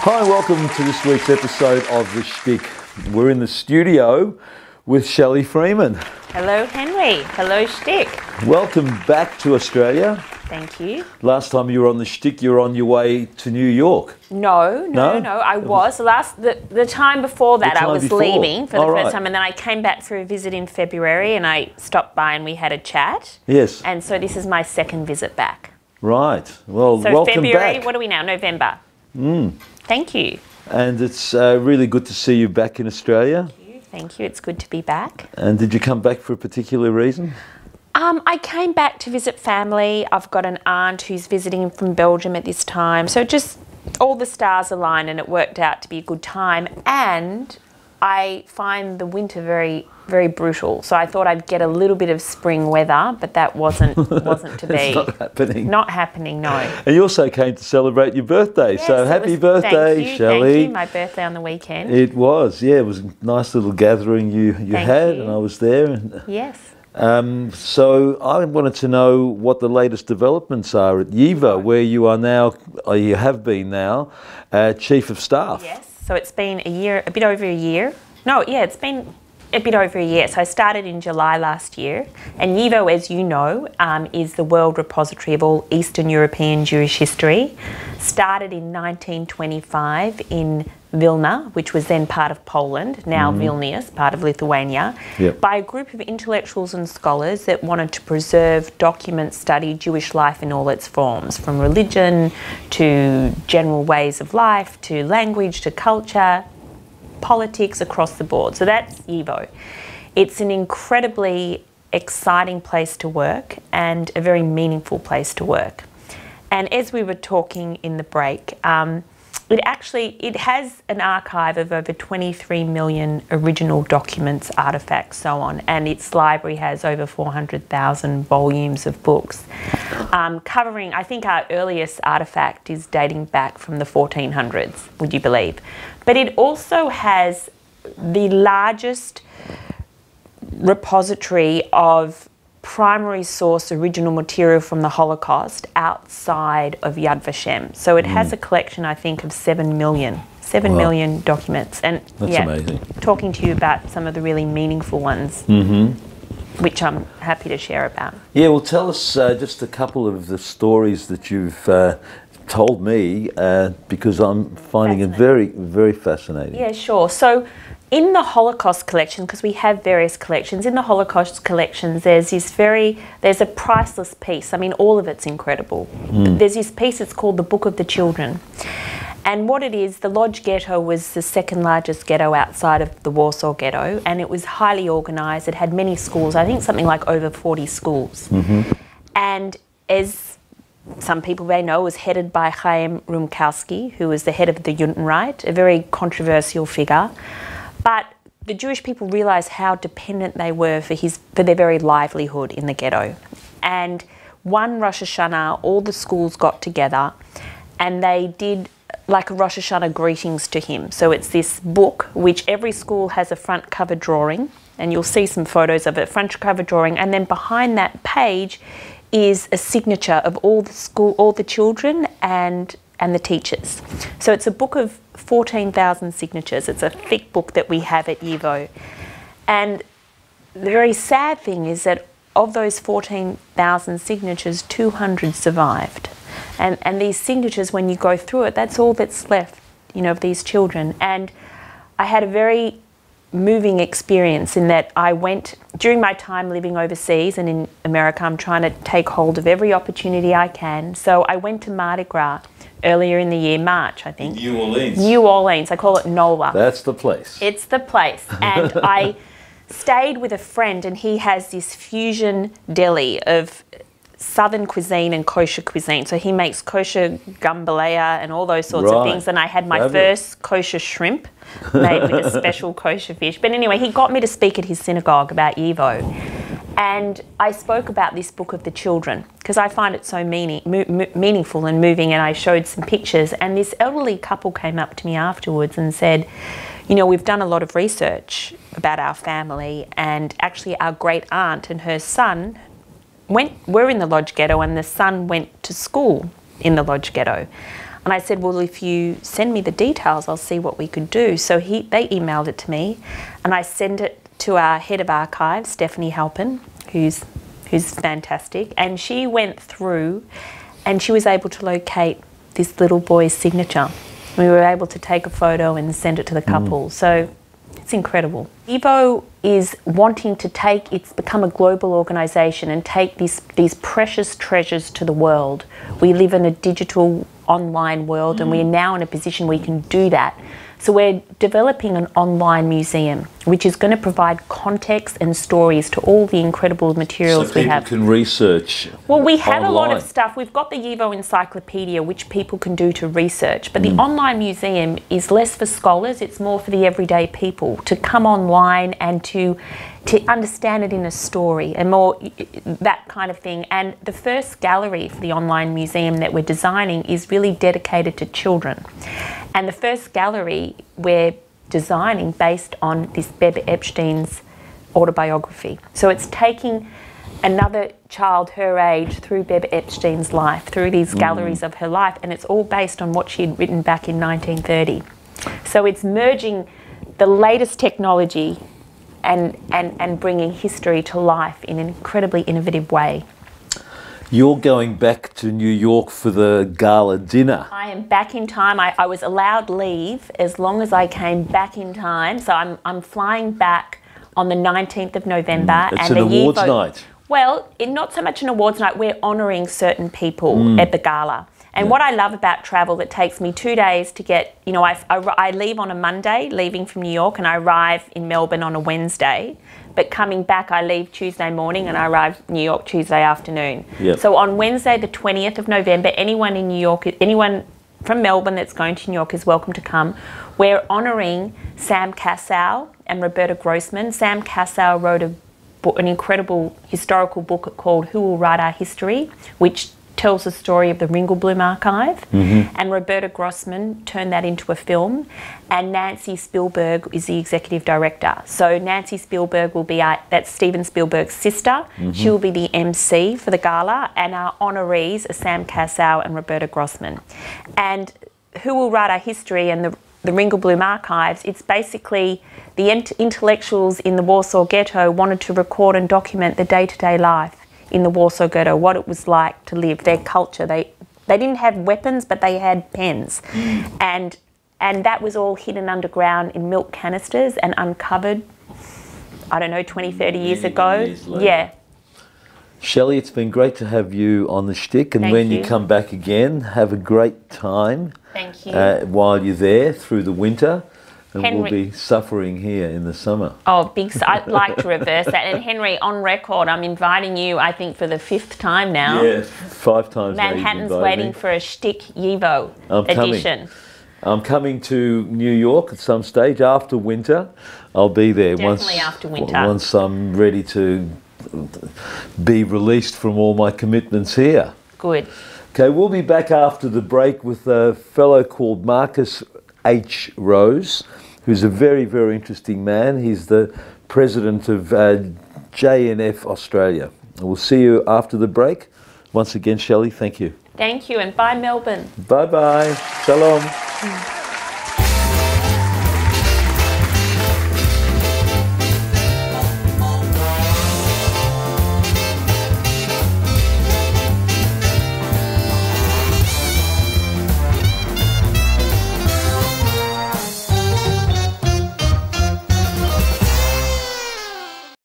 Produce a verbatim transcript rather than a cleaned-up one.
Hi, welcome to this week's episode of The Shtick. We're in the studio with Shelly Freeman. Hello, Henry. Hello, Shtick. Welcome back to Australia. Thank you. Last time you were on The Shtick, you were on your way to New York. No, no, No? no. I was. The last, the, the time before that, The time I was before. leaving for the Oh, first right. time, and then I came back for a visit in February, and I stopped by and we had a chat. Yes. And so this is my second visit back. Right. Well, So welcome February, back. what are we now? November. Mm. Thank you. And it's uh, really good to see you back in Australia. Thank you. Thank you. It's good to be back. And did you come back for a particular reason? Um, I came back to visit family. I've got an aunt who's visiting from Belgium at this time. So just all the stars aligned and it worked out to be a good time. And I find the winter very, very brutal. So I thought I'd get a little bit of spring weather, but that wasn't wasn't to be. It's not happening. Not happening, no. And you also came to celebrate your birthday. Yes, so it happy was- birthday, thank you, Shelley. Thank you. My birthday on the weekend. It was, yeah. It was a nice little gathering you, you Thank had, you. and I was there. And, Yes. um, so I wanted to know what the latest developments are at YIVO, where you are now, or you have been now, uh, Chief of Staff. Yes. So it's been a year, a bit over a year. No, yeah, it's been a bit over a year. So I started in July last year. And YIVO, as you know, um, is the World Repository of all Eastern European Jewish history. Started in nineteen twenty-five in Vilna, which was then part of Poland, now Mm-hmm. Vilnius, part of Lithuania, Yep. by a group of intellectuals and scholars that wanted to preserve, document, study Jewish life in all its forms, from religion to general ways of life, to language, to culture, politics, across the board. So that's YIVO. It's an incredibly exciting place to work and a very meaningful place to work. And as we were talking in the break, um, it actually, it has an archive of over twenty-three million original documents, artefacts, so on, and its library has over four hundred thousand volumes of books, um, covering, I think our earliest artefact is dating back from the fourteen hundreds, would you believe? But it also has the largest repository of primary source original material from the Holocaust outside of Yad Vashem. So it mm. has a collection, I think, of seven million, seven wow. million documents. And that's yeah, amazing. Talking to you about some of the really meaningful ones, mm-hmm. which I'm happy to share about. Yeah, well, tell us uh, just a couple of the stories that you've uh, told me, uh, because I'm finding it very, very fascinating. Yeah, sure. So in the Holocaust collection, because we have various collections, in the Holocaust collections there's this very, there's a priceless piece. I mean, all of it's incredible. Mm. There's this piece, it's called The Book of the Children. And what it is, the Lodz Ghetto was the second largest ghetto outside of the Warsaw Ghetto, and it was highly organised. It had many schools, I think something like over forty schools. Mm-hmm. And as some people may know, it was headed by Chaim Rumkowski, who was the head of the Judenreich, a very controversial figure. But the Jewish people realised how dependent they were for his for their very livelihood in the ghetto. And one Rosh Hashanah, all the schools got together and they did like a Rosh Hashanah greetings to him. So it's this book, which every school has a front cover drawing, and you'll see some photos of it, front cover drawing, and then behind that page is a signature of all the school, all the children and and the teachers. So it's a book of fourteen thousand signatures. It's a thick book that we have at YIVO. And the very sad thing is that of those fourteen thousand signatures, two hundred survived. And, and these signatures, when you go through it, that's all that's left, you know, of these children. And I had a very moving experience in that I went, during my time living overseas and in America, I'm trying to take hold of every opportunity I can. So I went to Mardi Gras earlier in the year, March, I think. New Orleans. New Orleans. I call it NOLA. That's the place. It's the place. And I stayed with a friend, and he has this fusion deli of Southern cuisine and kosher cuisine. So he makes kosher jambalaya and all those sorts right. of things. And I had my Fabulous. first kosher shrimp made with a special kosher fish. But anyway, he got me to speak at his synagogue about YIVO. And I spoke about this book of the children because I find it so meaning, mo meaningful and moving, and I showed some pictures. And this elderly couple came up to me afterwards and said, you know, we've done a lot of research about our family, and actually our great aunt and her son went were in the Lodz Ghetto, and the son went to school in the Lodz Ghetto. And I said, well, if you send me the details, I'll see what we could do. So he, they emailed it to me, and I sent it to our head of archives, Stephanie Halpin, who's, who's fantastic. And she went through and she was able to locate this little boy's signature. We were able to take a photo and send it to the couple. Mm. So it's incredible. YIVO is wanting to take, it's become a global organisation and take these, these precious treasures to the world. We live in a digital online world, mm. and we're now in a position where we can do that. So we're developing an online museum which is going to provide context and stories to all the incredible materials so we have. So people can research. Well, we have online. a lot of stuff. We've got the YIVO Encyclopedia, which people can do to research, but mm. the online museum is less for scholars, it's more for the everyday people to come online and to to understand it in a story and more that kind of thing. And the first gallery for the online museum that we're designing is really dedicated to children. And the first gallery we're designing based on this Bebe Epstein's autobiography. So it's taking another child her age through Bebe Epstein's life, through these mm. galleries of her life, and it's all based on what she had written back in nineteen thirty. So it's merging the latest technology and, and, and bringing history to life in an incredibly innovative way. You're going back to New York for the gala dinner. I am back in time. I, I was allowed leave as long as I came back in time. So I'm, I'm flying back on the nineteenth of November. Mm, it's and an the awards YIVO, night. Well, it, not so much an awards night. We're honouring certain people mm. at the gala. And yeah. what I love about travel, it takes me two days to get, you know, I, I, I leave on a Monday, leaving from New York, and I arrive in Melbourne on a Wednesday. But coming back, I leave Tuesday morning and I arrive in New York Tuesday afternoon. Yep. So on Wednesday, the twentieth of November, anyone in New York, anyone from Melbourne that's going to New York is welcome to come. We're honouring Sam Cassow and Roberta Grossman. Sam Cassow wrote a book, an incredible historical book called Who Will Write Our History, which tells the story of the Ringelblum archive, mm-hmm. and Roberta Grossman turned that into a film, and Nancy Spielberg is the executive director. So Nancy Spielberg will be, our, that's Steven Spielberg's sister, mm-hmm. she will be the M C for the gala, and our honorees are Sam Cassow and Roberta Grossman. And Who Will Write Our History and the, the Ringelblum archives, it's basically the int intellectuals in the Warsaw Ghetto wanted to record and document the day-to-day life in the Warsaw Ghetto, what it was like to live, their culture. They they didn't have weapons, but they had pens. Mm. And and that was all hidden underground in milk canisters and uncovered, I don't know, twenty, thirty years many, ago. Many years yeah. Shelley, it's been great to have you on the Shtick, and Thank when you. you come back again, have a great time. Thank you. Uh, while you're there through the winter. And Henry, we'll be suffering here in the summer. Oh, big! I'd like to reverse that. And Henry, on record, I'm inviting you, I think, for the fifth time now. Yeah, five times now. Manhattan's waiting me. for a Shtick YIVO I'm edition. Coming. I'm coming to New York at some stage after winter. I'll be there. Definitely once, after winter. Once I'm ready to be released from all my commitments here. Good. Okay, we'll be back after the break with a fellow called Marcus H. Rose, who's a very, very interesting man. He's the president of uh, J N F Australia. And we'll see you after the break. Once again, Shelley, thank you. Thank you, and bye, Melbourne. Bye-bye. Shalom. Mm.